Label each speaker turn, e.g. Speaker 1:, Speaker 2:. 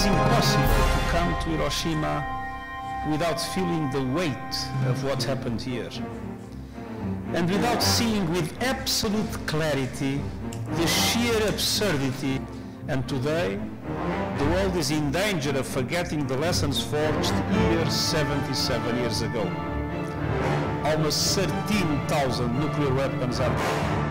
Speaker 1: is impossible to come to Hiroshima without feeling the weight of what happened here, and without seeing with absolute clarity the sheer absurdity. And today, the world is in danger of forgetting the lessons forged here 77 years ago. Almost 13,000 nuclear weapons are